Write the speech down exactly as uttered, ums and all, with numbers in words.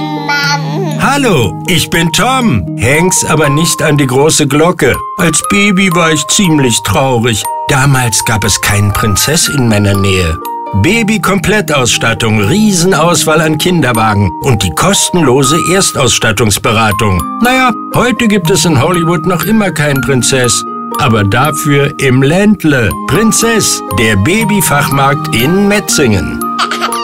Hallo, ich bin Tom. Häng's aber nicht an die große Glocke. Als Baby war ich ziemlich traurig. Damals gab es keinen Prinzess in meiner Nähe. Baby-Komplettausstattung, Riesenauswahl an Kinderwagen und die kostenlose Erstausstattungsberatung. Naja, heute gibt es in Hollywood noch immer keinen Prinzess. Aber dafür im Ländle. Prinzess, der Babyfachmarkt in Metzingen.